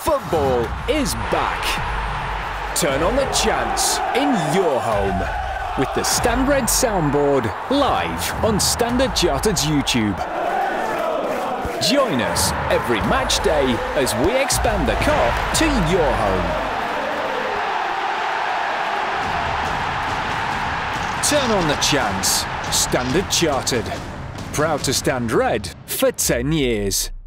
Football is back. Turn on the chants in your home with the Stand Red soundboard live on Standard Chartered's YouTube. Join us every match day as we expand the Kop to your home. Turn on the chants. Standard Chartered. Proud to stand red for 10 years.